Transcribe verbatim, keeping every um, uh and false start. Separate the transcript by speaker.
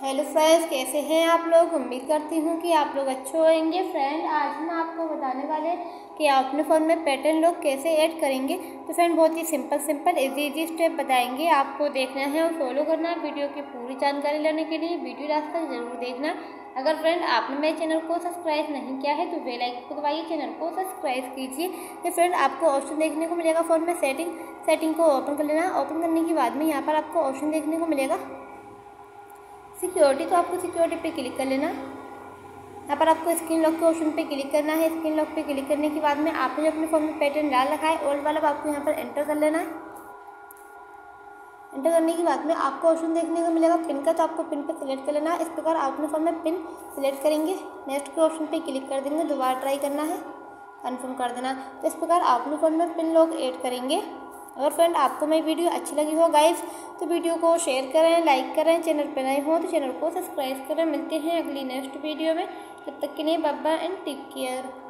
Speaker 1: Hello friends, कैसे हैं आप लोग। उम्मीद करती हूँ कि आप लोग अच्छे होंगे। फ्रेंड, आज हम आपको बताने वाले हैं कि आप अपने फ़ोन में पैटर्न लॉक कैसे ऐड करेंगे। तो फ्रेंड, बहुत ही simple simple easy easy step बताएंगे, आपको देखना है और फॉलो करना है। वीडियो की पूरी जानकारी लेने के लिए वीडियो लास्ट तक जरूर देखना। अगर फ्रेंड आपने मेरे चैनल को सब्सक्राइब नहीं किया है तो बेल आइकन को दबाइए, चैनल को सब्सक्राइब कीजिए। तो फ्रेंड, आपको ऑप्शन देखने को मिलेगा फ़ोन में सेटिंग सेटिंग को ओपन कर लेना। ओपन करने के बाद में यहाँ पर आपको ऑप्शन देखने को मिलेगा सिक्योरिटी। तो आपको सिक्योरिटी पे क्लिक कर लेना। यहाँ पर आपको स्क्रीन लॉक के ऑप्शन पे क्लिक करना है। स्क्रीन लॉक पे क्लिक करने के बाद में आपने जो अपने फ़ोन में पैटर्न डाल रखा है ओल्ड वाला, आपको यहाँ पर एंटर कर लेना है। एंटर करने के बाद में आपको ऑप्शन देखने को मिलेगा पिन का, तो आपको पिन पे सिलेक्ट कर लेना है। इस प्रकार आप अपने फ़ोन में पिन सिलेक्ट करेंगे, नेक्स्ट के ऑप्शन पे क्लिक कर देंगे, दोबारा ट्राई करना है, कन्फर्म कर देना। तो इस प्रकार आप अपने फ़ोन में पिन लॉक ऐड करेंगे। अगर फ्रेंड आपको मेरी वीडियो अच्छी लगी हो गाइस तो वीडियो को शेयर करें, लाइक करें, चैनल पर नए हो तो चैनल को सब्सक्राइब करें। मिलते हैं अगली नेक्स्ट वीडियो में, तब तक के लिए bye bye and take care.